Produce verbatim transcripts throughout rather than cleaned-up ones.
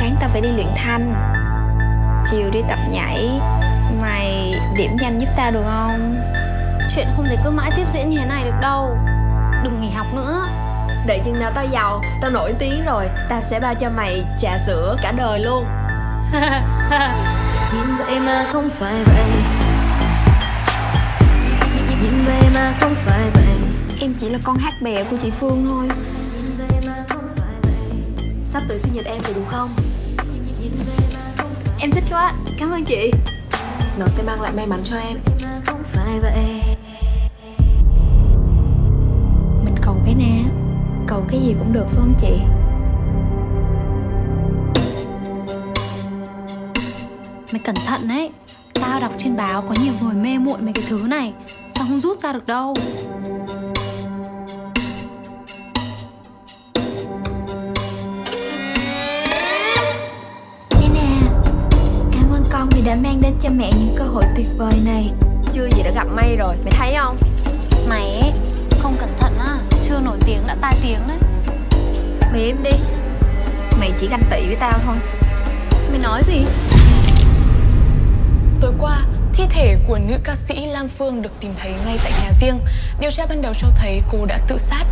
Sáng tao phải đi luyện thanh, chiều đi tập nhảy. Mày điểm danh giúp tao được không? Chuyện không thể cứ mãi tiếp diễn như thế này được đâu. Đừng nghỉ học nữa. Đợi chừng nào tao giàu, tao nổi tiếng rồi, tao sẽ bao cho mày trà sữa cả đời luôn. Nhìn vậy mà không phải vậy, nhìn vậy mà không phải vậy. Em chỉ là con hát bè của chị Phương thôi. Nhìn vậy mà không phải vậy. Sắp tới sinh nhật em rồi đúng không? Nhìn vậy mà không phải Em thích quá, cảm ơn chị. Nó sẽ mang lại may mắn cho em. mà không phải vậy. Mình cầu cái Na, cầu cái gì cũng được phải không chị? Mày cẩn thận đấy. Tao đọc trên báo có nhiều người mê muội mấy cái thứ này, sao không rút ra được đâu. Đây nè, cảm ơn con vì đã mang đến cho mẹ những cơ hội tuyệt vời này. Chưa gì đã gặp may rồi, mày thấy không? Mày ấy, không cẩn thận á, chưa nổi tiếng đã tai tiếng đấy. Mày im đi, mày chỉ ganh tị với tao thôi. Mày nói gì? Tối qua, thi thể của nữ ca sĩ Lam Phương được tìm thấy ngay tại nhà riêng. Điều tra ban đầu cho thấy cô đã tự sát.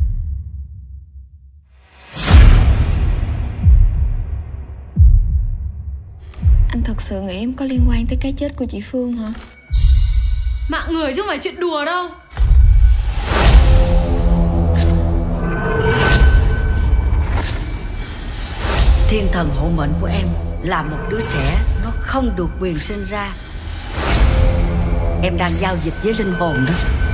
Anh thật sự nghĩ em có liên quan tới cái chết của chị Phương hả? Mạng người chứ không phải chuyện đùa đâu. Thiên thần hộ mệnh của em là một đứa trẻ, nó không được quyền sinh ra. Em đang giao dịch với linh hồn đó.